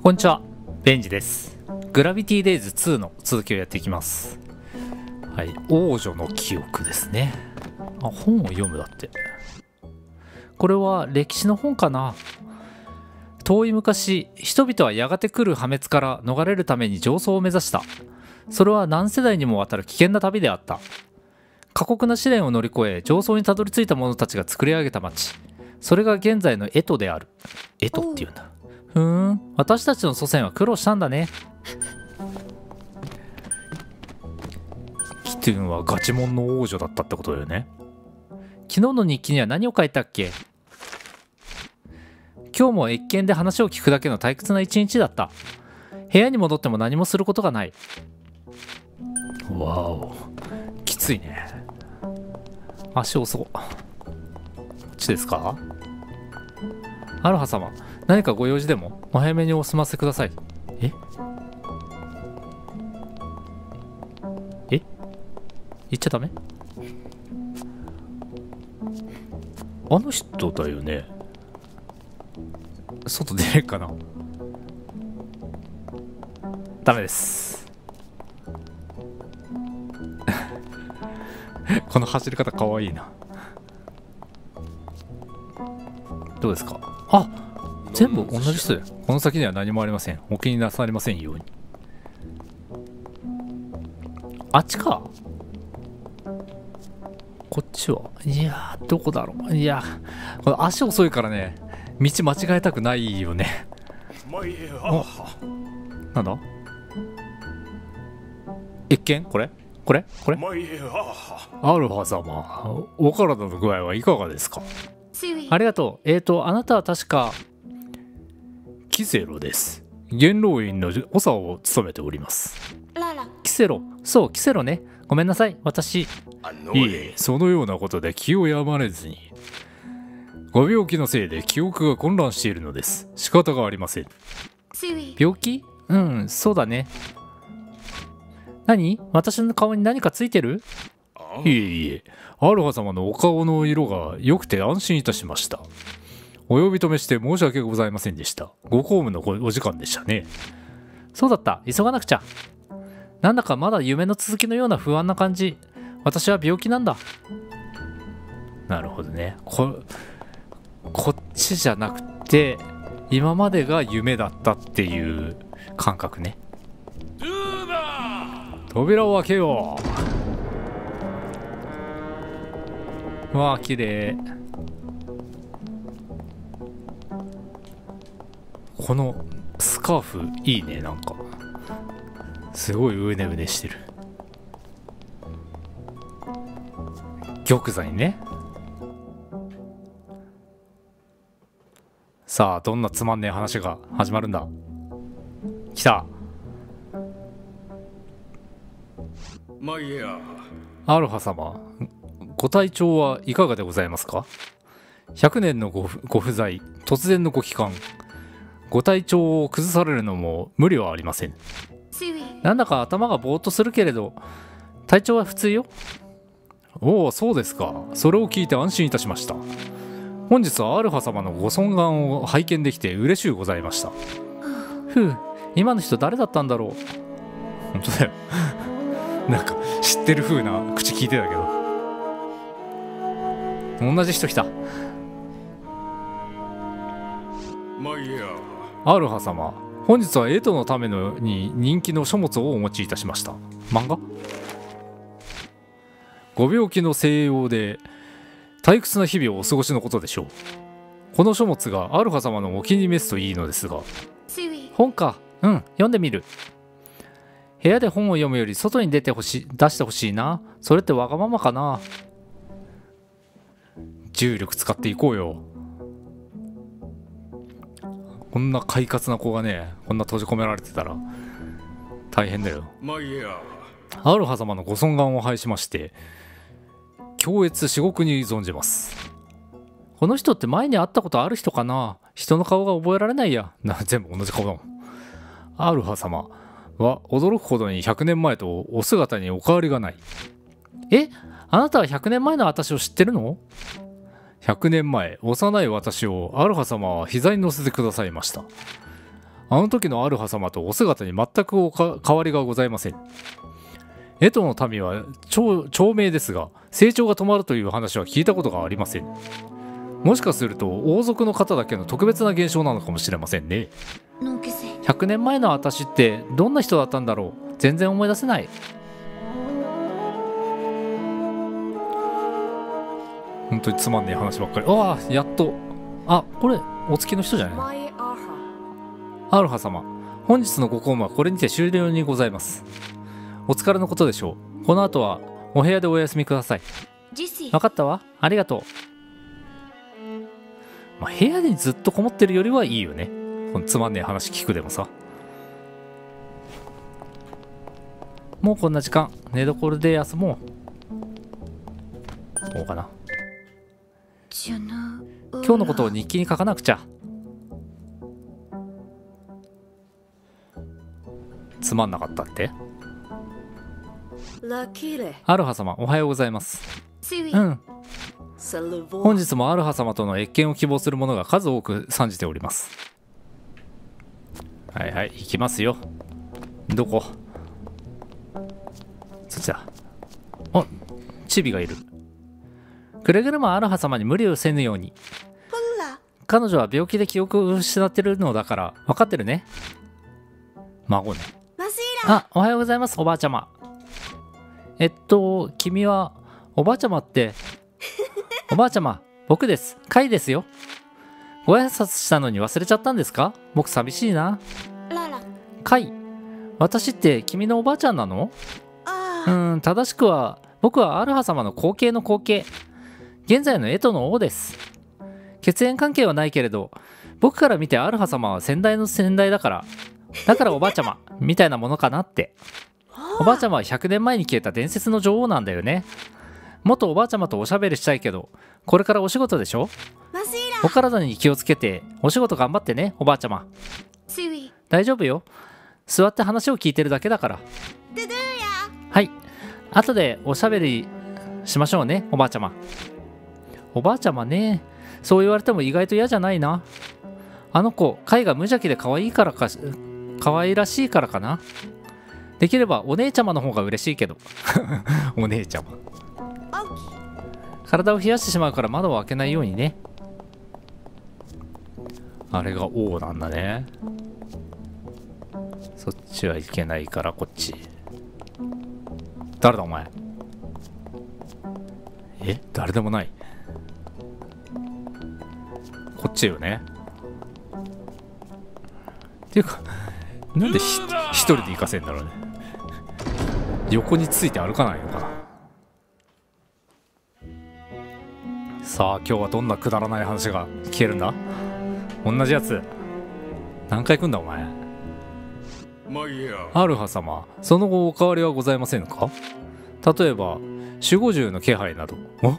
こんにちは、ベンジです。グラビティデイズ2の続きをやっていきます。はい、王女の記憶ですね。あ、本を読むだって。これは歴史の本かな。遠い昔、人々はやがて来る破滅から逃れるために上層を目指した。それは何世代にもわたる危険な旅であった。過酷な試練を乗り越え、上層にたどり着いた者たちが作り上げた町。それが現在のエトである。エトっていうんだ。私たちの祖先は苦労したんだね。キトゥンはガチモンの王女だったってことだよね。昨日の日記には何を書いたっけ？今日も謁見で話を聞くだけの退屈な一日だった。部屋に戻っても何もすることがない。わお、きついね。足遅こっちですか？アロハ様、何かご用事でもお早めにお済ませください。え言っちゃダメ？あの人だよね。外出れるかな？ダメです。この走り方かわいいな。どうですか？あ、全部同じ人だよ。この先には何もありません。お気になされませんように。あっちか。こっちは。いやー、どこだろう。いや、これ足遅いからね、道間違えたくないよね。なんだ？一見これアルファ様、お体の具合はいかがですか？ありがとう。あなたは確かキセロです。元老院の長を務めております。キセロ、そう、キセロね。ごめんなさい、私。いえ、そのようなことで気をやまれずに。ご病気のせいで記憶が混乱しているのです。仕方がありません。病気？うん、そうだね。何？私の顔に何かついてる？いえいえ、アルファ様のお顔の色が良くて安心いたしました。お呼び止めして申し訳ございませんでした。ご公務のお時間でしたね。そうだった、急がなくちゃ。なんだかまだ夢の続きのような不安な感じ。私は病気なんだ。なるほどね。こっちじゃなくて今までが夢だったっていう感覚ね。扉を開けよう。わあ、綺麗。このスカーフいいね。なんかすごいうねうねしてる。玉座にね。さあ、どんなつまんねえ話が始まるんだ。来た。アロハ様、ご体調はいかがでございますか？100年のご不在、突然のご帰還、ご体調を崩されるのも無理はありません。なんだか頭がぼーっとするけれど体調は普通よ。おお、そうですか。それを聞いて安心いたしました。本日はアルファ様のご尊顔を拝見できて嬉しゅうございました。ふう、今の人誰だったんだろう。本当だよ。なんか知ってる風な口聞いてたけど、同じ人来た。アルハ様、本日はエトのためのに人気の書物をお持ちいたしました。漫画？ご病気の静養で退屈な日々をお過ごしのことでしょう。この書物がアルハ様のお気に召すといいのですが。本か。うん、読んでみる。部屋で本を読むより外に出してほしいな。それってわがままかな。重力使っていこうよ。こんな快活な子がね、こんな閉じ込められてたら大変だよ。アルハ様のご尊顔を拝しまして恐悦至極に存じます。この人って前に会ったことある人かな。人の顔が覚えられないや。全部同じ顔だもん。アルハ様は驚くほどに100年前とお姿にお変わりがない。あなたは100年前の私を知ってるの？100年前、幼い私をアルハ様は膝に乗せてくださいました。 あの時のアルハ様とお姿に全く変わりがございません。エトの民は長命ですが、成長が止まるという話は聞いたことがありません。もしかすると王族の方だけの特別な現象なのかもしれませんね。100年前の私ってどんな人だったんだろう。全然思い出せない。本当につまんねえ話ばっかり。ああ、やっと。あ、これお月の人じゃない。アルハ様、本日のご公務はこれにて終了にございます。お疲れのことでしょう。この後はお部屋でお休みください。分かったわ。ありがとう。部屋にずっとこもってるよりはいいよね。このつまんねえ話聞くでもさ。もうこんな時間、寝所で休もう。どうかな。今日のことを日記に書かなくちゃ。つまんなかったって。アルハ様、おはようございます。うん。本日もアルハ様との謁見を希望する者が数多く参じております。はいはい、行きますよ。どこ？そっちだ。あ、チビがいる。くれぐれもアルハ様に無理をせぬように。彼女は病気で記憶を失ってるのだから分かってるね。孫ね。あ、おはようございます、おばあちゃま。君はおばあちゃまっておばあちゃま、僕です。カイですよ。ご挨拶したのに忘れちゃったんですか？僕寂しいな。カイ、私って君のおばあちゃんなの？正しくは僕はアルハ様の後継の後継、現在のエトの王です。血縁関係はないけれど、僕から見てアルハ様は先代の先代だからおばあちゃまみたいなものかなって。おばあちゃまは100年前に消えた伝説の女王なんだよね。もっとおばあちゃまとおしゃべりしたいけど、これからお仕事でしょ？お体に気をつけてお仕事頑張ってね、おばあちゃま。大丈夫よ。座って話を聞いてるだけだから。はい、後でおしゃべりしましょうね、おばあちゃま。おばあちゃまね、そう言われても意外と嫌じゃないな。あの子、カイが無邪気で可愛らしいからかな。できればお姉ちゃまの方が嬉しいけど。お姉ちゃま。体を冷やしてしまうから窓を開けないようにね。あれが王なんだね。そっちはいけないからこっち。誰だお前。誰でもない。こっちよね。っていうか、なんで一人で行かせんだろうね。横について歩かないのかな。さあ今日はどんなくだらない話が聞けるんだ。同じやつ何回来んだお前。アルハ様、その後お変わりはございませんか？例えば守護獣の気配など。守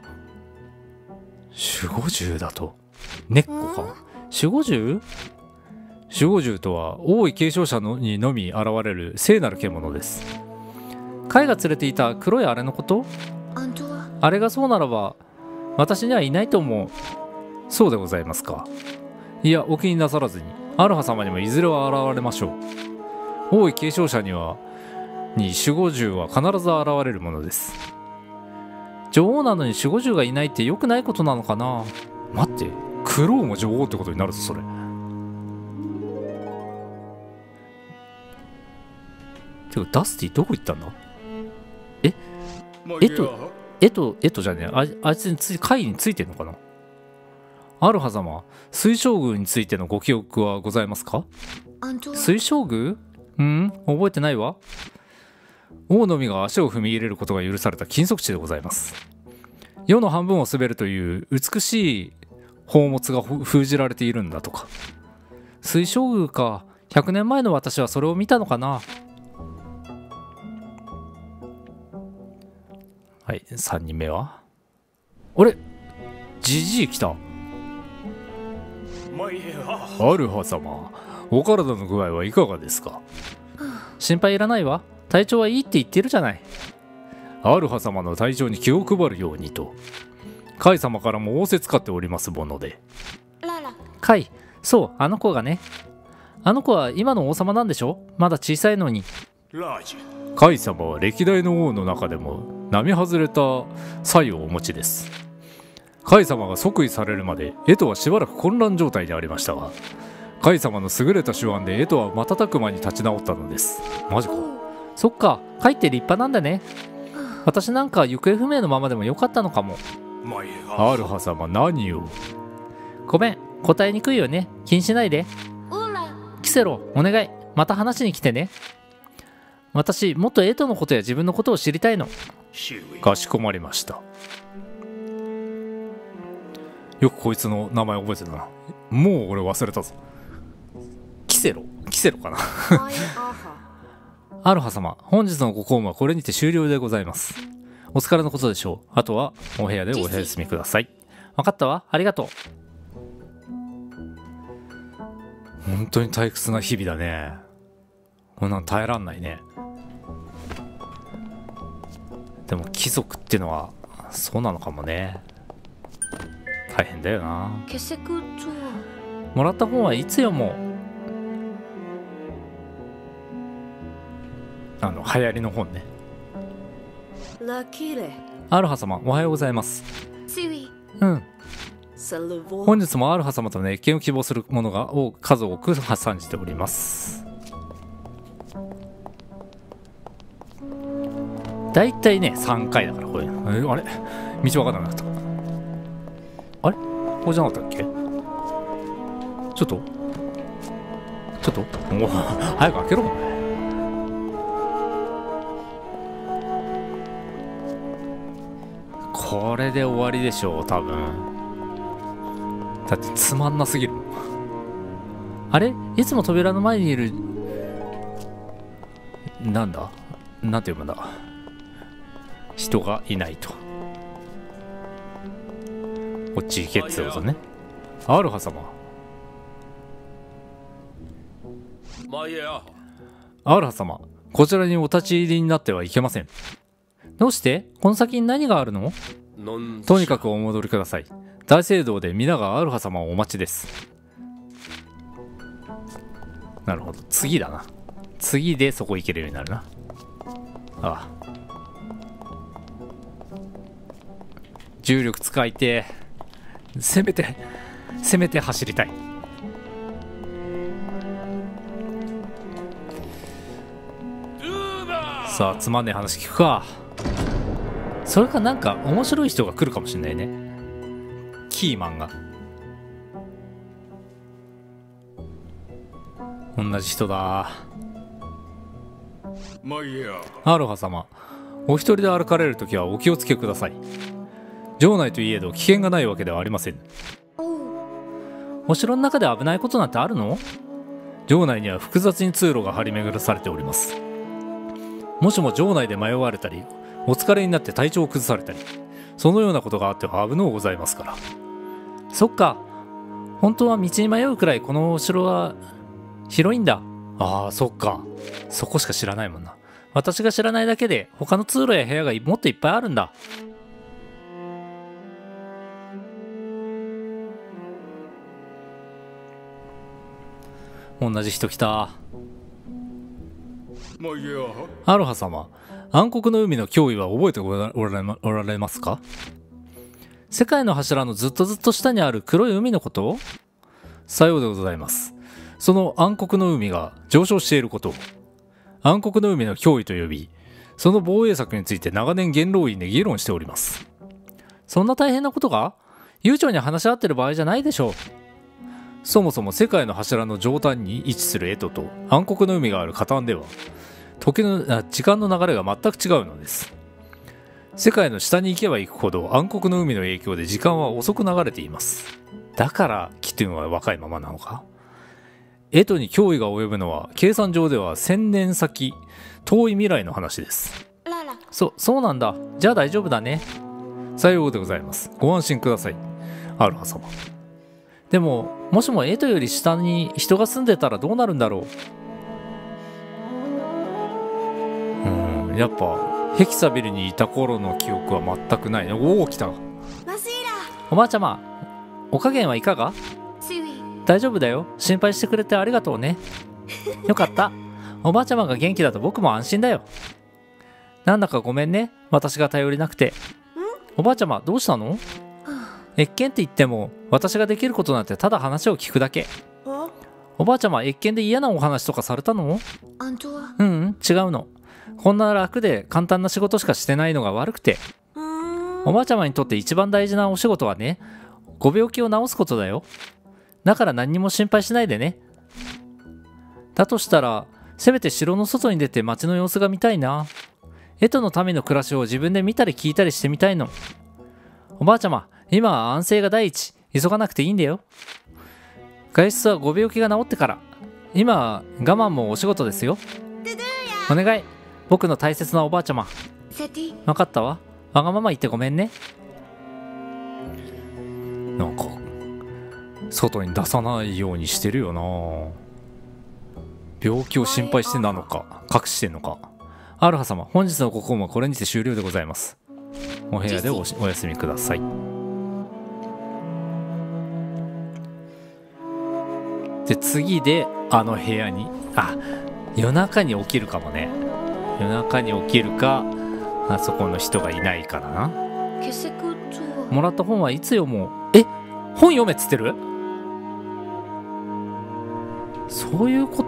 護獣だと根っこか。守護獣とは王位継承者にのみ現れる聖なる獣です。カイが連れていた黒いあれのこと？あれがそうならば私にはいないと思う。そうでございますか。いや、お気になさらずに。アルハ様にもいずれは現れましょう。王位継承者に守護獣は必ず現れるものです。女王なのに守護獣がいないって良くないことなのかな。待って、クロウも女王ってことになるぞそれ。てかダスティどこ行ったんだ。エトじゃねえ。あいつに会についてんのかな。アルハ様、水晶宮についてのご記憶はございますか？水晶宮？覚えてないわ。王のみが足を踏み入れることが許された禁足地でございます。世の半分を滑るという美しい宝物が封じられているんだとか。水晶宮か。100年前の私はそれを見たのかな。はい、3人目はあれ、ジジイ来た。アルハ様、お体の具合はいかがですか？心配いらないわ。体調はいいって言ってるじゃない。アルハ様の体調に気を配るようにとカイ様からも仰せつかっておりますもので。カイ、そう、あの子がね。 あの子は今の王様なんでしょ？まだ小さいのに。カイ様は歴代の王の中でも並外れた才をお持ちです。カイ様が即位されるまでエトはしばらく混乱状態でありましたが、カイ様の優れた手腕でエトは瞬く間に立ち直ったのです。マジか。そっか、カイって立派なんだね。私なんか行方不明のままでもよかったのかも。アルハ様、何を。ごめん、答えにくいよね。気にしないで。キセロ、お願い、また話に来てね。私、もっとエトのことや自分のことを知りたいの。かしこまりました。よくこいつの名前覚えてたな。もう俺忘れたぞ。キセロかな。アルハ様、本日のご公務はこれにて終了でございます。お疲れのことでしょう。あとはお部屋でお休みください。分かったわ、ありがとう。本当に退屈な日々だね。こんなん耐えらんないね。でも貴族ってのはそうなのかもね。大変だよな。もらった本はいつ読もう。流行りの本ね。アルハ様、おはようございます。うん。本日もアルハ様との謁見を希望する者が数多く参じております。だいたいね3回だからこれ。あれ道わかんなかった。あれここじゃなかったっけ？ちょっともう早く開けろ。これで終わりでしょう多分。だってつまんなすぎる。あれいつも扉の前にいるなんて読むんだ、人がいないと。こっち行けってことね。アルハ様、アルハ様、こちらにお立ち入りになってはいけません。どうして？この先に何があるの？とにかくお戻りください。大聖堂で皆がアルハ様をお待ちです。なるほど、次だな。次でそこ行けるようになるな。ああ、重力使いて、せめて走りたい。さあつまんねえ話聞くか。それかなんか面白い人が来るかもしんないね。キーマンが同じ人だ。アロハ様、お一人で歩かれるときはお気をつけください。城内といえど危険がないわけではありません。お城の中で危ないことなんてあるの？城内には複雑に通路が張り巡らされております。もしも城内で迷われたりお疲れになって体調を崩されたり、そのようなことがあっては危のうございますから。そっか、本当は道に迷うくらいこのお城は広いんだ。ああ、そっか、そこしか知らないもんな。私が知らないだけで他の通路や部屋がもっといっぱいあるんだ。同じ人来た。アロハ様、暗黒の海の脅威は覚えておられますか？世界の柱のずっと下にある黒い海のこと？さようでございます。その暗黒の海が上昇していることを暗黒の海の脅威と呼び、その防衛策について長年元老院で議論しております。そんな大変なことが悠長に話し合ってる場合じゃないでしょう。そもそも世界の柱の上端に位置するエトと暗黒の海がある下端では時間の流れが全く違うのです。世界の下に行けば行くほど暗黒の海の影響で時間は遅く流れています。だからキトゥンは若いままなのか。エトに脅威が及ぶのは計算上では1000年先遠い未来の話です。そうなんだ。じゃあ大丈夫だね。さようでございます。ご安心ください、アルハ様。でももしもエトより下に人が住んでたらどうなるんだろう。やっぱヘキサビルにいた頃の記憶は全くない。おお、来た。おばあちゃま、お加減はいかが？ 大丈夫だよ。心配してくれてありがとうね。よかった。おばあちゃまが元気だと僕も安心だよ。なんだかごめんね。私が頼りなくて。おばあちゃま、どうしたの？謁見って言っても、私ができることなんてただ話を聞くだけ。おばあちゃま、謁見で嫌なお話とかされたの？うん、違うの。こんな楽で簡単な仕事しかしてないのが悪くて。おばあちゃまにとって一番大事なお仕事はね、ご病気を治すことだよ。だから何にも心配しないでね。だとしたら、せめて城の外に出て街の様子が見たいな。エトの民の暮らしを自分で見たり聞いたりしてみたいの。おばあちゃま、今は安静が第一。急がなくていいんだよ。外出はご病気が治ってから。今は我慢もお仕事ですよ。お願い。僕の大切なおばあちゃま。分かったわ。わがまま言ってごめんね。なんか外に出さないようにしてるよな。病気を心配してなのか隠してんのか。アルハ様、本日のご訪問はこれにて終了でございます。お部屋で お休みください。で次であの部屋に、夜中に起きるかもね。夜中に起きるか、あそこの人がいないからな。もらった本はいつ読もう。本読めっつってる？そういうこと？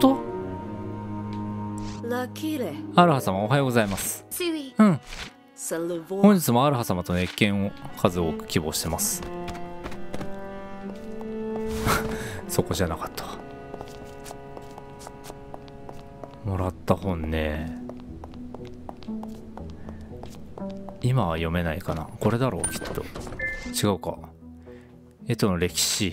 アルハ様、おはようございます。うん。本日もアルハ様との謁見を数多く希望してます。そこじゃなかった。もらった本ね。今は読めないかな。これだろう、きっと。違うか。エトの歴史。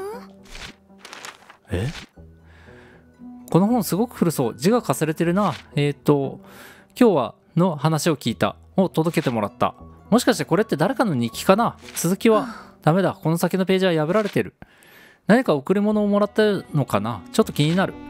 この本すごく古そう。字がかされてるな。今日はの話を聞いたを届けてもらった。もしかしてこれって誰かの日記かな。続きはダメだ。この先のページは破られてる。何か贈り物をもらったのかな。ちょっと気になる。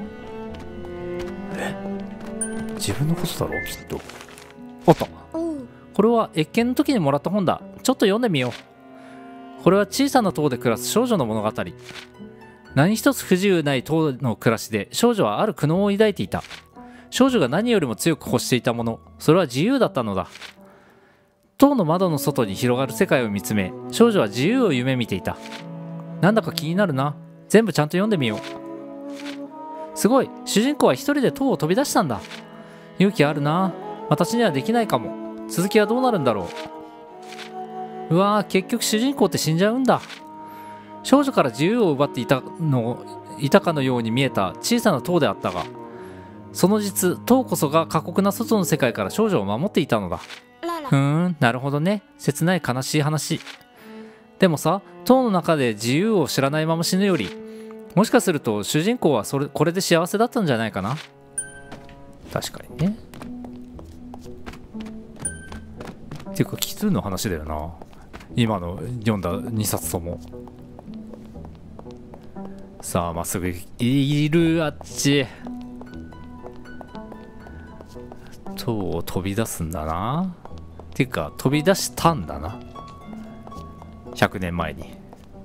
自分のことだろう、きっと。あった。これは謁見の時にもらった本だ。ちょっと読んでみよう。これは小さな塔で暮らす少女の物語。何一つ不自由ない塔の暮らしで少女はある苦悩を抱いていた。少女が何よりも強く欲していたもの、それは自由だったのだ。塔の窓の外に広がる世界を見つめ、少女は自由を夢見ていた。なんだか気になるな。全部ちゃんと読んでみよう。すごい、主人公は一人で塔を飛び出したんだ。勇気あるな。私にはできないかも。続きはどうなるんだろう。うわー、結局主人公って死んじゃうんだ。少女から自由を奪っていたかのように見えた小さな塔であったが、その実、塔こそが過酷な外の世界から少女を守っていたのだ。なるほどね。切ない悲しい話。でもさ、塔の中で自由を知らないまま死ぬより、もしかすると主人公はこれで幸せだったんじゃないかな。確かにね。っていうか奇数の話だよな、今の読んだ2冊とも。さあまっすぐいる。あっち塔を飛び出すんだな。っていうか飛び出したんだな、100年前に。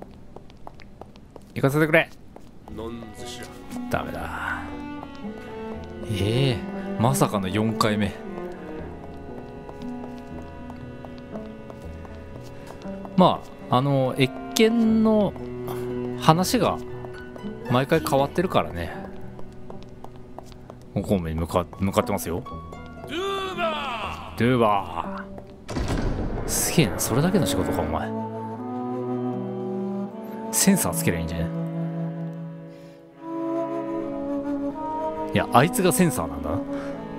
行かせてくれ。ダメだ。まさかの4回目。まあ謁見の話が毎回変わってるからね。方面に向かってますよ。ドゥーバー。すげえな、それだけの仕事かお前。センサーつけりゃいいんじゃね。いや、あいつがセンサーなんだな。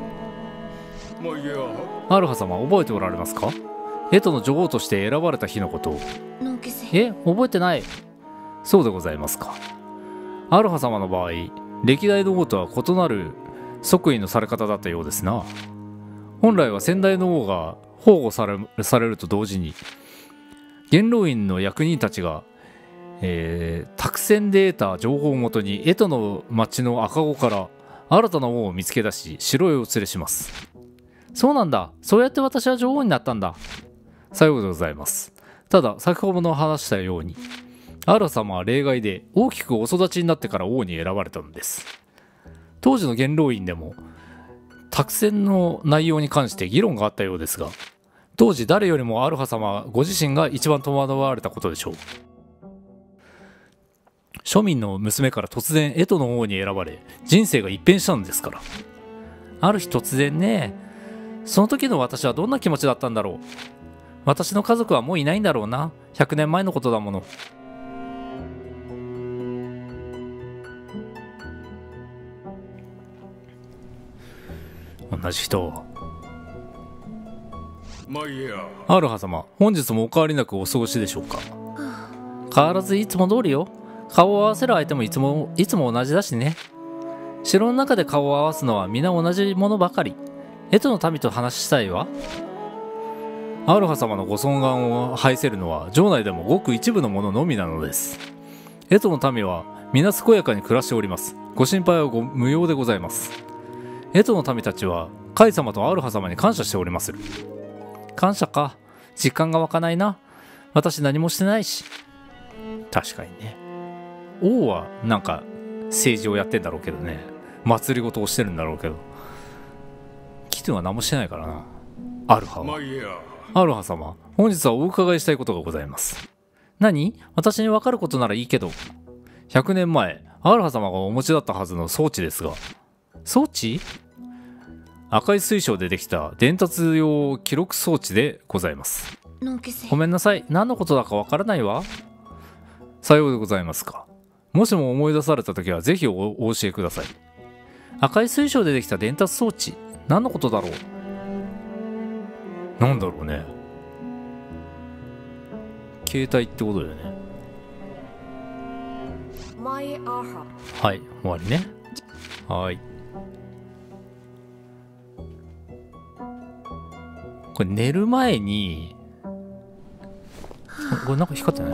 アルハ様、覚えておられますか？エトの女王として選ばれた日のことを。覚えてない。そうでございますか。アルハ様の場合、歴代の王とは異なる即位のされ方だったようですな。本来は先代の王が崩御されると同時に、元老院の役人たちが、託戦で得た情報をもとにエトの町の赤子から新たな王を見つけ出し、城へお連れします。そうなんだ。そうやって私は女王になったんだ。さようでございます。ただ先ほどの話したように、 アルハ様は例外で大きくお育ちになってから王に選ばれたのです。当時の元老院でも託戦の内容に関して議論があったようですが、当時誰よりもアルハ様ご自身が一番戸惑われたことでしょう。庶民の娘から突然エトの王に選ばれ、人生が一変したのですから。ある日突然ね、その時の私はどんな気持ちだったんだろう。私の家族はもういないんだろうな。100年前のことだもの。同じ人。アルハ様、本日もお変わりなくお過ごしでしょうか。変わらずいつも通りよ。顔を合わせる相手もいつも同じだしね。城の中で顔を合わすのは皆同じものばかり。エトの民と話したいわ。アルハ様のご尊厳を拝せるのは城内でもごく一部の者のみなのです。エトの民は皆健やかに暮らしております。ご心配は無用でございます。エトの民たちはカイ様とアルハ様に感謝しておりまする。感謝か。実感が湧かないな。私何もしてないし。確かにね。王はなんか政治をやってんだろうけどね。祭り事をしてるんだろうけど。キトゥは何もしてないからな。アルハは。アルハ様、本日はお伺いしたいことがございます。何？私に分かることならいいけど。100年前、アルハ様がお持ちだったはずの装置ですが。装置？赤い水晶でできた伝達用記録装置でございます。ごめんなさい。何のことだかわからないわ。さようでございますか。もしも思い出されたときはぜひお教えください。赤い水晶でできた伝達装置。何のことだろう。なんだろうね。携帯ってことだよね。はい、終わりね。はい。これ寝る前にこれなんか光ってない？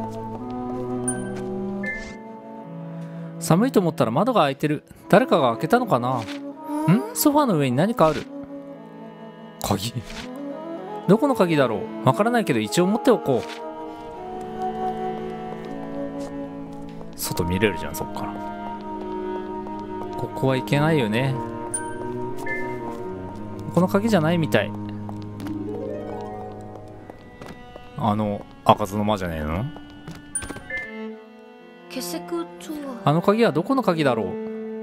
寒いと思ったら窓が開いてる。誰かが開けたのかな？ソファーの上に何かある。鍵？どこの鍵だろう？わからないけど一応持っておこう。外見れるじゃん、そっから。ここはいけないよね。この鍵じゃないみたい。開かずの間じゃねえの？あの鍵はどこの鍵だろ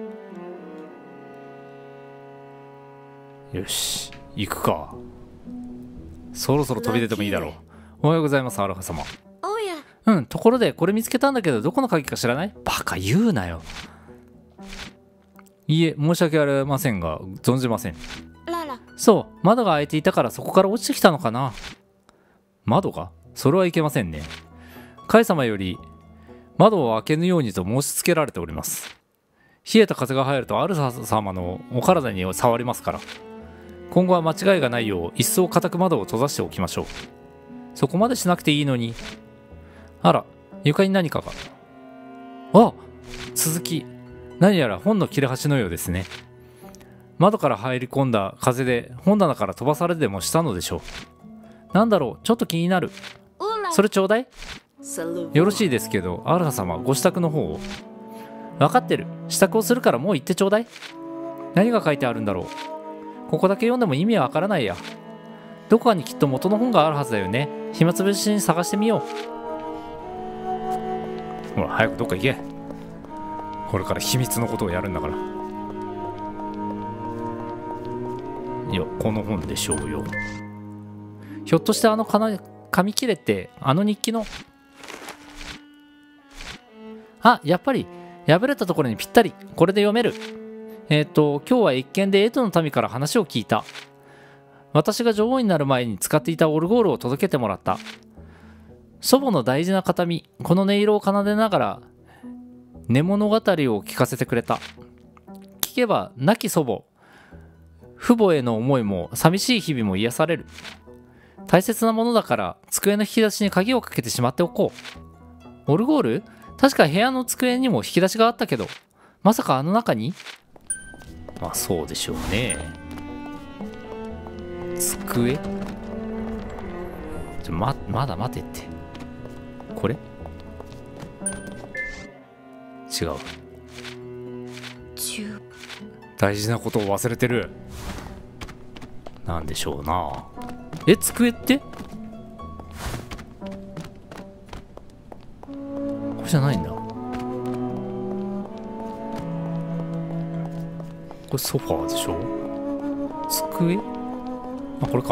う。よし、行くか。そろそろ飛び出てもいいだろう。おはようございます、アルハ様。ところでこれ見つけたんだけどどこの鍵か知らない？バカ言うなよ。いいえ、申し訳ありませんが存じません。そう、窓が開いていたからそこから落ちてきたのかな。窓が？それはいけませんね。カイ様より窓を開けぬようにと申し付けられております。冷えた風が入るとアルハ様のお体に触りますから。今後は間違いがないよう一層固く窓を閉ざしておきましょう。そこまでしなくていいのに。あら、床に何かが。あ、続き。何やら本の切れ端のようですね。窓から入り込んだ風で本棚から飛ばされでもしたのでしょう。なんだろう、ちょっと気になる。それちょうだい。よろしいですけど、アルハ様、ご支度の方を。分かってる。支度をするからもう行ってちょうだい。何が書いてあるんだろう。ここだけ読んでも意味はわからないや。どこかにきっと元の本があるはずだよね。暇つぶしに探してみよう。ほら、早くどっか行け。これから秘密のことをやるんだから。いや、この本でしょうよ。ひょっとして紙切れってあの日記の。あ、やっぱり破れたところにぴったり。これで読める。今日は一見でエトの民から話を聞いた。私が女王になる前に使っていたオルゴールを届けてもらった。祖母の大事な形見、この音色を奏でながら寝物語を聞かせてくれた。聞けば亡き祖母、父母への思いも寂しい日々も癒される。大切なものだから机の引き出しに鍵をかけてしまっておこう。オルゴール？確か部屋の机にも引き出しがあったけど、まさかあの中に？まあそうでしょうね。机？まだ待てって。これ？ 違う。大事なことを忘れてる。なんでしょうな。机ってこれじゃないんだ。これソファーでしょ。机、これか。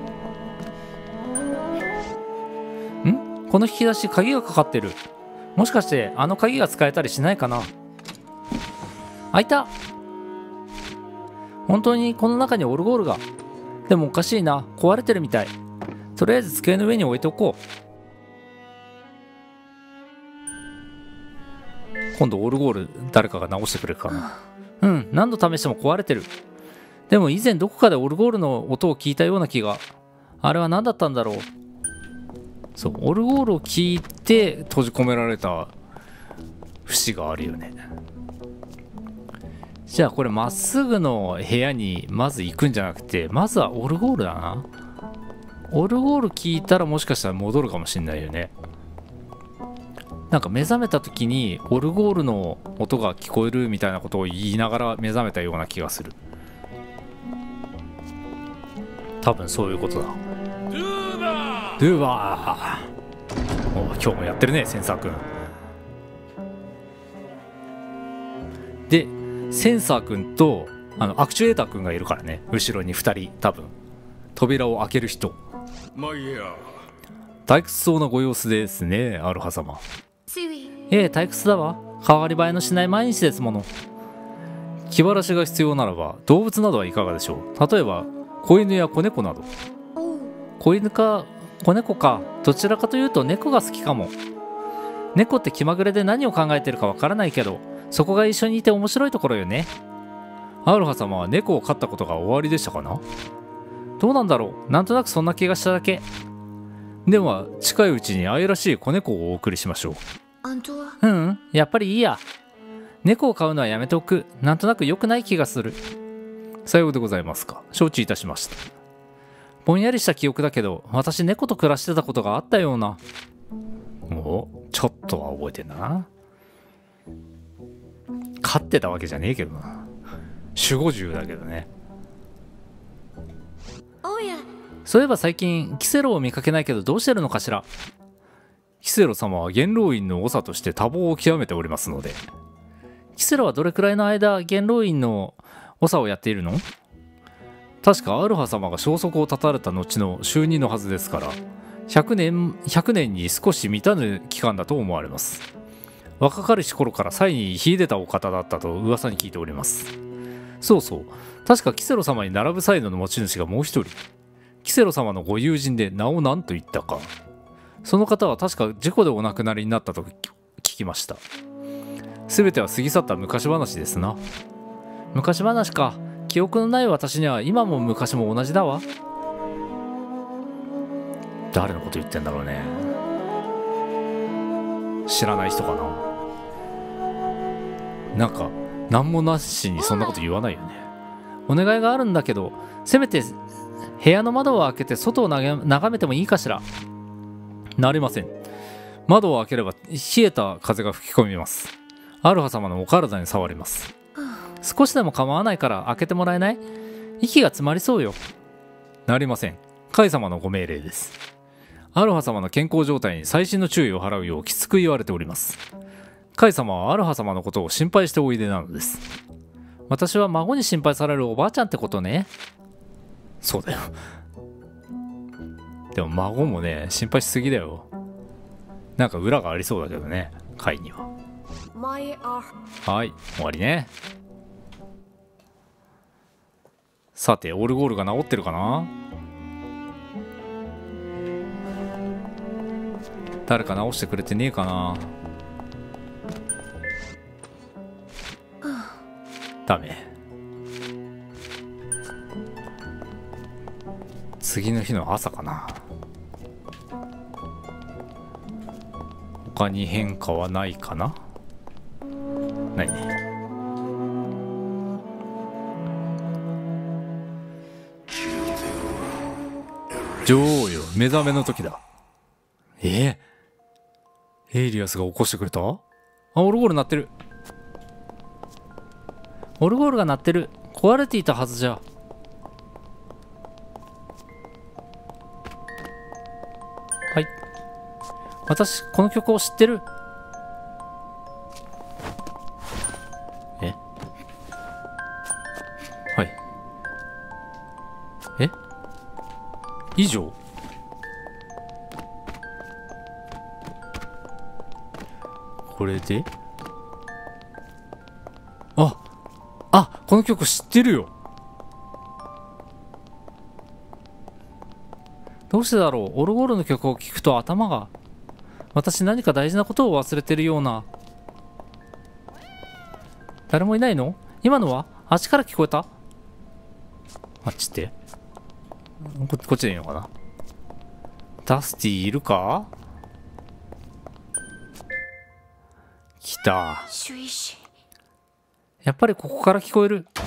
この引き出し鍵がかかってる。もしかしてあの鍵が使えたりしないかな。開いた。本当にこの中にオルゴールが。でもおかしいな、壊れてるみたい。とりあえず机の上に置いておこう。今度オルゴール誰かが直してくれるかな。何度試しても壊れてる。でも以前どこかでオルゴールの音を聞いたような気が。あれは何だったんだろう。そう、オルゴールを聞いて閉じ込められた節があるよね。じゃあこれまっすぐの部屋にまず行くんじゃなくて、まずはオルゴールだな。オルゴール聞いたらもしかしたら戻るかもしんないよね。なんか目覚めた時にオルゴールの音が聞こえるみたいなことを言いながら目覚めたような気がする。多分そういうことだ。ドゥーバー。今日もやってるね、センサーくん。でセンサーくんとアクチュエーターくんがいるからね、後ろに2人。多分扉を開ける人。退屈そうなご様子ですね、アルハ様。退屈だわ。変わり映えのしない毎日ですもの。気晴らしが必要ならば動物などはいかがでしょう。例えば子犬や子猫など。子犬か子猫か、どちらかというと猫が好きかも。猫って気まぐれで何を考えてるかわからないけど、そこが一緒にいて面白いところよね。アルハ様は猫を飼ったことがおありでしたかな。どうなんだろう。なんとなくそんな気がしただけ。では近いうちに愛らしい子猫をお送りしましょう。やっぱりいいや。猫を飼うのはやめておく。なんとなく良くない気がする。さようでございますか。承知いたしました。ぼんやりした記憶だけど、私猫と暮らしてたことがあったような。ちょっとは覚えてんだな。飼ってたわけじゃねえけどな。守護獣だけどね。そういえば最近キセロを見かけないけど、どうしてるのかしら。キセロ様は元老院の長として多忙を極めておりますので。キセロはどれくらいの間元老院の長をやっているの。確かアルハ様が消息を絶たれた後の就任のはずですから、100年に少し満たぬ期間だと思われます。若かりし頃から才に秀でたお方だったと噂に聞いております。そうそう、確かキセロ様に並ぶ才能の持ち主がもう一人。キセロ様のご友人で名を何と言ったか。その方は確か事故でお亡くなりになったと聞きました。全ては過ぎ去った昔話ですな。昔話か。記憶のない私には今も昔も同じだわ。誰のこと言ってんだろうね。知らない人かな。なんか何もなしにそんなこと言わないよね。お願いがあるんだけど、せめて部屋の窓を開けて外を眺めてもいいかしら。なりません。窓を開ければ冷えた風が吹き込みます。アルハ様のお体に触ります。少しでも構わないから開けてもらえない？息が詰まりそうよ。なりません。カイ様のご命令です。アルハ様の健康状態に細心の注意を払うようきつく言われております。カイ様はアルハ様のことを心配しておいでなのです。私は孫に心配されるおばあちゃんってことね。そうだよ。でも孫もね、心配しすぎだよ。なんか裏がありそうだけどね、カイには。はい、終わりね。さて、オルゴールが治ってるかな。誰か直してくれてねえかな。ダメ。次の日の朝かな。他に変化はないかな。ないね。女王よ、目覚めの時だ。エイリアスが起こしてくれた？あ、オルゴール鳴ってる。 オルゴールが鳴ってる。壊れていたはずじゃ。はい。私、この曲を知ってる。え？はい。え？以上？これで？この曲知ってるよ。どうしてだろう。オルゴールの曲を聴くと頭が、私何か大事なことを忘れてるような。誰もいないの？今のはあっちから聞こえた？あっちって、こっちでいいのかな。ダスティいるか？来た。やっぱりここから聞こえる。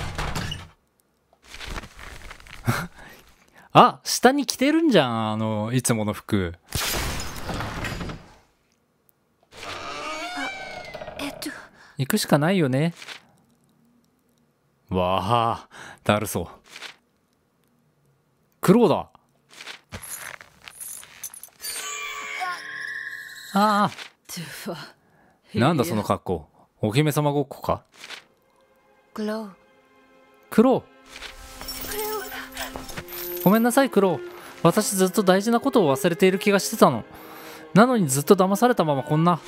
あ、下に着てるんじゃん、いつもの服。行くしかないよね。わあ、だるそう。クローだ。ああ。なんだその格好。お姫様ごっこか。クロー。ごめんなさいクロー。私ずっと大事なことを忘れている気がしてたの。なのにずっと騙されたままこんな。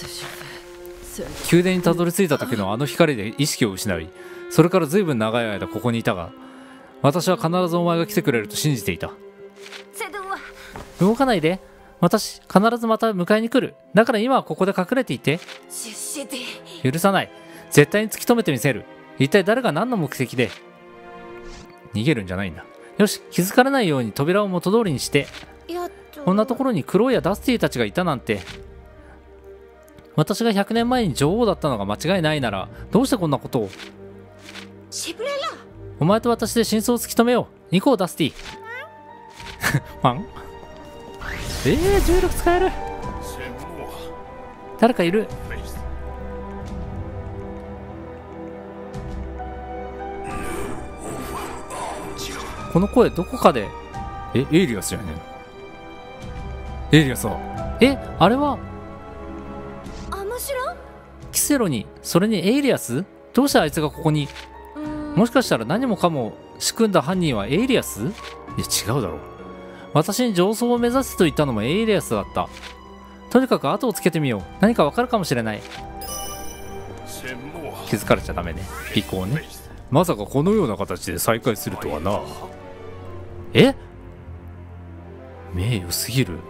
宮殿にたどり着いた時のあの光で意識を失い、それからずいぶん長い間ここにいたが、私は必ずお前が来てくれると信じていた。動かないで。私必ずまた迎えに来る。だから今はここで隠れていて。許さない。絶対に突き止めてみせる。一体誰が何の目的で。逃げるんじゃないんだ。よし、気づかれないように扉を元通りにして。こんなところにクローやダスティたちがいたなんて。私が100年前に女王だったのが間違いないなら、どうしてこんなことを。お前と私で真相を突き止めよう。行こうダスティ。ファン？重力使える。誰かいる。この声どこかで。エイリアスじゃねえの。エイリアスだ。あれはキセロに。それにエイリアス。どうしてあいつがここに。もしかしたら何もかも仕組んだ犯人はエイリアス。いや違うだろう。私に上層を目指すと言ったのもエイリアスだった。とにかく後をつけてみよう。何かわかるかもしれない。気づかれちゃダメね。尾行ね。まさかこのような形で再会するとはな。名誉すぎる。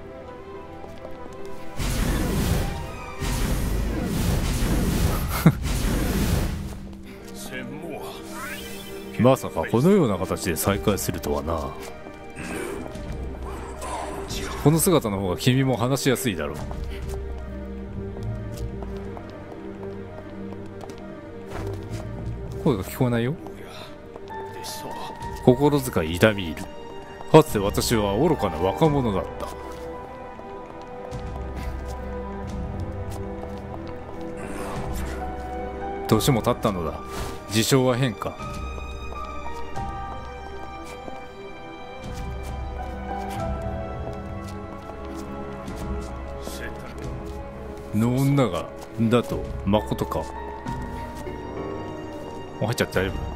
まさかこのような形で再会するとはな。この姿の方が君も話しやすいだろう。声が聞こえないよ。心遣い痛み入る。かつて私は愚かな若者だった。年も経ったのだ。事象は変化。の女がだと誠か。入っちゃって大丈夫。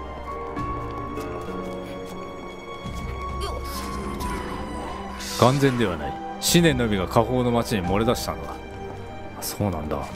完全ではない。思念のみが下方の町に漏れ出したのだ。そうなんだ。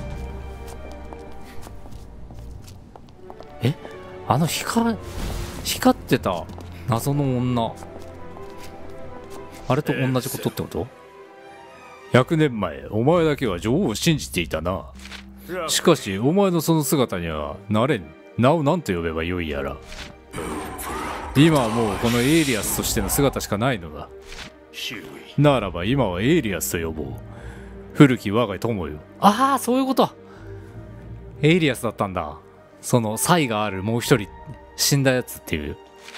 あの光ってた謎の女、あれと同じことってこと？100年前お前だけは女王を信じていたな。しかしお前のその姿にはなれん。名を何と呼べばよいやら。今はもうこのエイリアスとしての姿しかないのだ。ならば今はエイリアスと呼ぼう。古き我が友よ。ああ、そういうこと。エイリアスだったんだ。その才があるもう一人死んだやつっていう。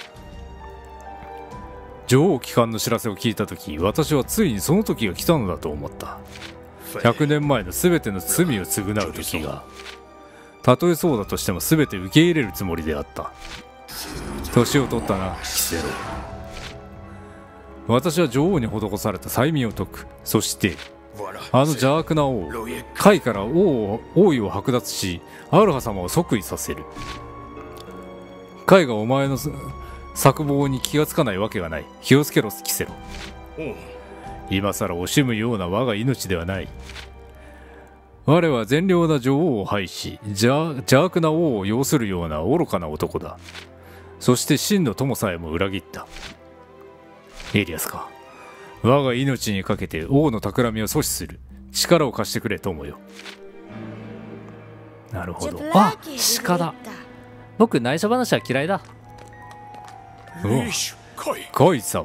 女王帰還の知らせを聞いた時、私はついにその時が来たのだと思った。100年前の全ての罪を償う時が。 たとえそうだとしても全て受け入れるつもりであった。年を取ったな、キセロ。私は女王に施された催眠を解く。そしてあの邪悪な王カイから王位を剥奪し、アルハ様を即位させる。カイがお前の策謀に気がつかないわけがない。気をつけろ、キセロ。今さら惜しむような我が命ではない。我は善良な女王を廃し、邪悪な王を擁するような愚かな男だ。そして真の友さえも裏切った。エリアスか、我が命にかけて王の企みを阻止する力を貸してくれ、友よ。なるほど。あ、鹿だ。僕内緒話は嫌いだ。カイ様。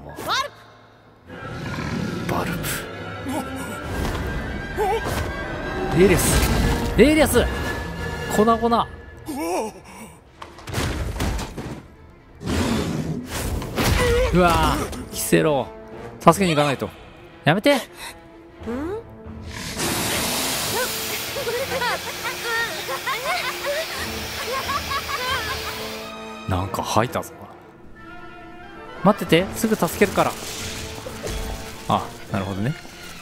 バルブ。エリアス、エリアス、粉々。うわー、キセロ、助けに行かないと。やめて。なんか吐いたぞ。待ってて、すぐ助けるから。あ、なるほどね。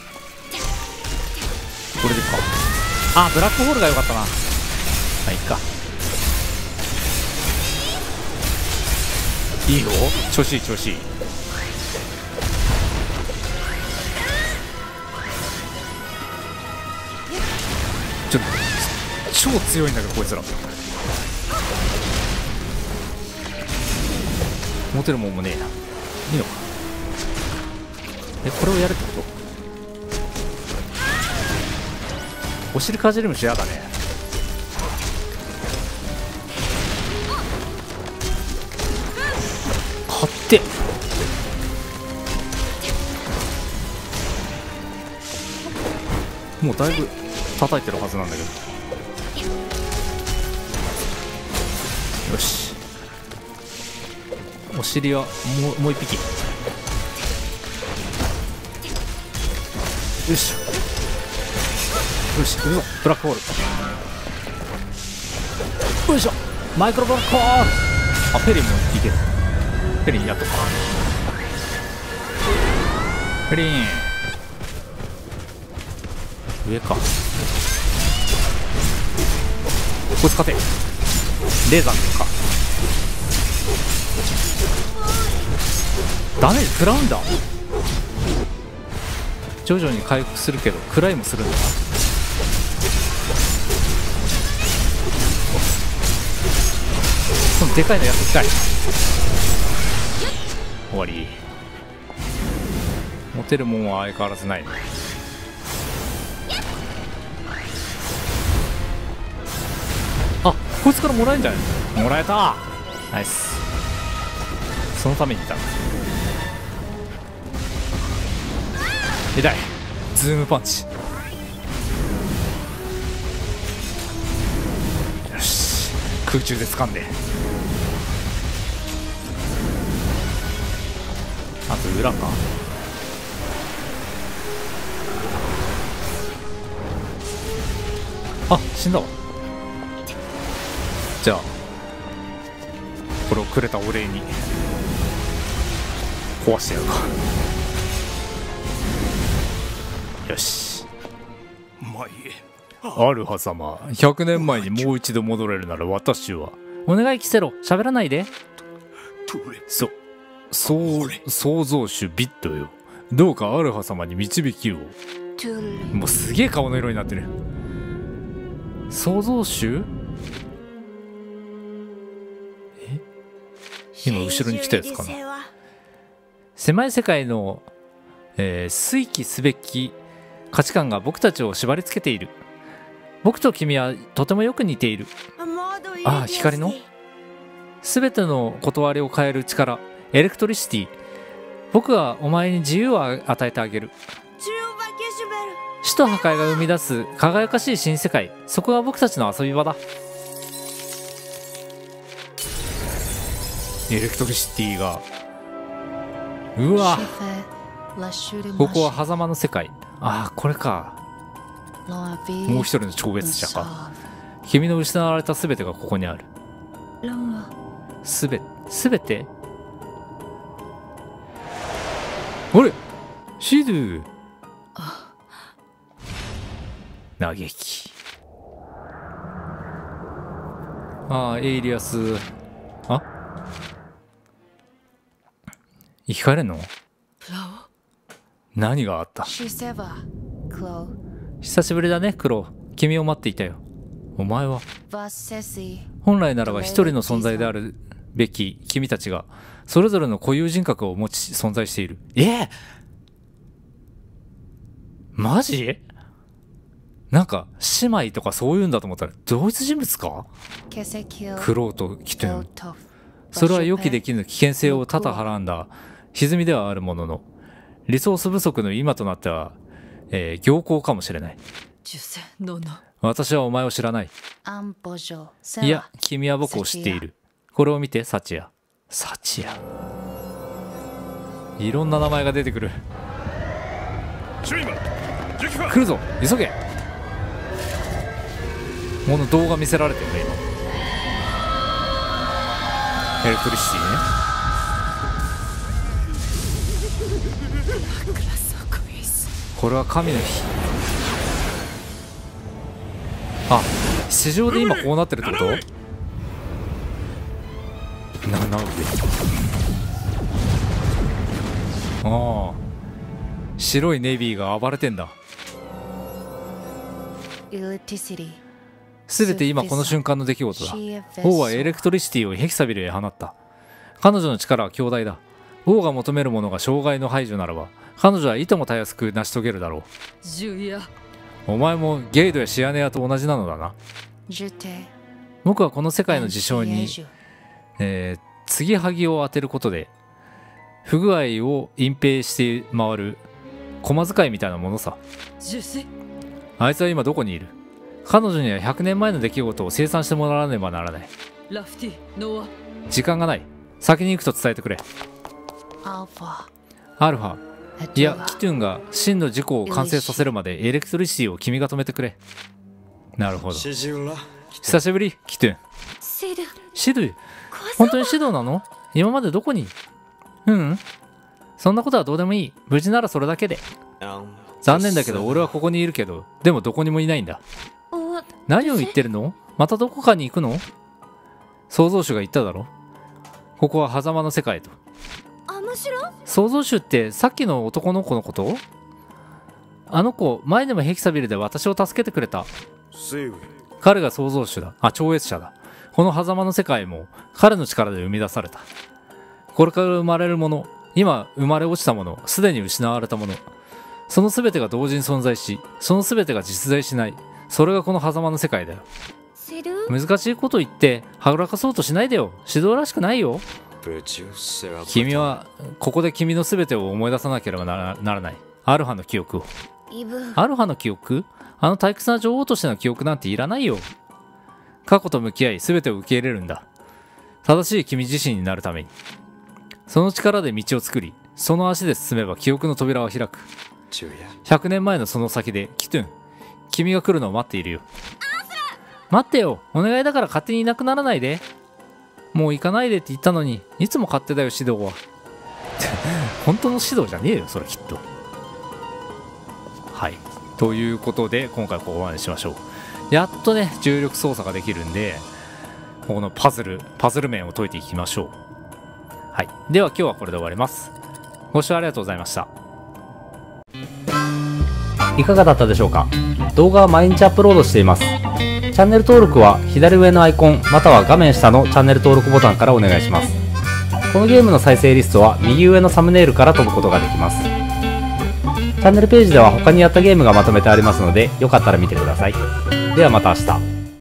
これでか。あ、ブラックホールが良かったな。まあいいか。いいよ、調子いい調子いい。ちょっと超強いんだけどこいつら。持てるもんもねえな。いいのか。これをやるってこと？お尻かじり虫やだね。勝手。もうだいぶ叩いてるはずなんだけど。よし、お尻はもう一匹。よしよし、うわ、ブラックホール。よいしょ、マイクロブラックホール。あ、フェリーもいける。フェリーやっとか。フェリー上か。こいつ勝て。レーザーか。ダメージ食らうんだ。徐々に回復するけど食らいもするんだな。そのでかいのやっていきたい。終わり。持てるもんは相変わらずないね。あ、こいつからもらえるんじゃない？もらえた。ナイス。そのためにいたんだ。痛い。ズームパンチ。よし、空中で掴んで。あと裏か。あ、死んだわ。じゃあこれをくれたお礼に壊してやるか。よし。アルハ様、100年前にもう一度戻れるなら私は。お願いキセロ、喋らないで。創造主ビットよ、どうかアルハ様に導きを。もうすげえ顔の色になってる。創造主？今後ろに来たやつかな。狭い世界の、推起すべき価値観が僕たちを縛り付けている。僕と君はとてもよく似ている。ああ、光の全ての断りを変える力、エレクトリシティ。僕はお前に自由を与えてあげる。死と破壊が生み出す輝かしい新世界、そこが僕たちの遊び場だ。エレクトリシティが、うわ、ここは狭間の世界。ああ、これか。もう一人の超越者か。 君の失われた全てがここにある。全てあれシドゥ嘆き。ああ、エイリアス。あ、生き返れんの？何があった？久しぶりだね、クロー。君を待っていたよ。お前は本来ならば一人の存在であるべき君たちがそれぞれの固有人格を持ち存在している。マジ？なんか姉妹とかそういうんだと思ったら同一人物か？クローとキトゥン。それは予期できぬ危険性を多々はらんだ歪みではあるものの、リソース不足の今となっては、僥幸かもしれない。私はお前を知らない。いや、君は僕を知っている。これを見て、サチア。サチア。いろんな名前が出てくる。来るぞ、急げ。この動画見せられてるね、今。エレクトリシティね。これは神の日。あ、市場で今こうなってるってこと？なんで？ああ、白いネビーが暴れてんだ。すべて今この瞬間の出来事だ。王はエレクトリシティをヘキサビルへ放った。彼女の力は強大だ。王が求めるものが障害の排除ならば、彼女はいともたやすく成し遂げるだろう。お前もゲイドやシアネアと同じなのだな。僕はこの世界の事象に、継ぎはぎを当てることで不具合を隠蔽して回る駒使いみたいなものさ。あいつは今どこにいる？彼女には100年前の出来事を清算してもらわねばならない。時間がない。先に行くと伝えてくれ。アルファ、いや、キトゥンが真の事故を完成させるまでエレクトリシティを君が止めてくれ。なるほど。久しぶり、キトゥン。シドゥ、本当にシドゥなの？今までどこに？そんなことはどうでもいい。無事ならそれだけで。残念だけど俺はここにいるけど、でもどこにもいないんだ。何を言ってるの？またどこかに行くの？創造主が言っただろ。ここは狭間の世界と。創造主ってさっきの男の子のこと？あの子、前でもヘキサビルで私を助けてくれた。彼が創造主だ。超越者だ。この狭間の世界も彼の力で生み出された。これから生まれるもの、今生まれ落ちたもの、すでに失われたもの、その全てが同時に存在し、その全てが実在しない。それがこの狭間の世界だよ。難しいこと言ってはぐらかそうとしないでよ。指導らしくないよ。君はここで君の全てを思い出さなければならない。アルファの記憶を。アルファの記憶？あの退屈な女王としての記憶なんていらないよ。過去と向き合い全てを受け入れるんだ。正しい君自身になるために。その力で道を作り、その足で進めば記憶の扉は開く。100年前のその先で、キトゥン、君が来るのを待っているよ。待ってよ、お願いだから勝手にいなくならないで。もう行かないでって言ったのに、いつも勝手だよ、指導は。本当の指導じゃねえよ、それきっと。はい。ということで、今回ここまでしましょう。やっとね、重力操作ができるんで、このパズル面を解いていきましょう。はい。では今日はこれで終わります。ご視聴ありがとうございました。いかがだったでしょうか？動画は毎日アップロードしています。チャンネル登録は左上のアイコンまたは画面下のチャンネル登録ボタンからお願いします。このゲームの再生リストは右上のサムネイルから飛ぶことができます。チャンネルページでは他にやったゲームがまとめてありますので、よかったら見てください。ではまた明日。